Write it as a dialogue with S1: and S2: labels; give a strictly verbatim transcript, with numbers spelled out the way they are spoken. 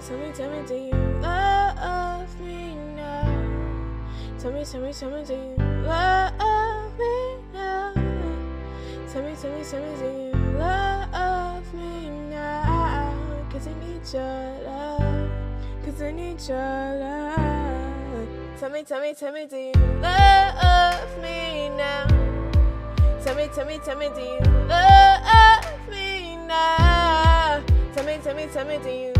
S1: tell me, tell me, do you love me now? Tell me, tell me, tell me, do you love me now? Tell me, tell me, tell me, do you love me now? Cause I need your love, cause I need your love. Tell me, tell me, tell me, do you love me now? Tell me, tell me, tell me, do you love me now? Tell me, tell me, tell me, do you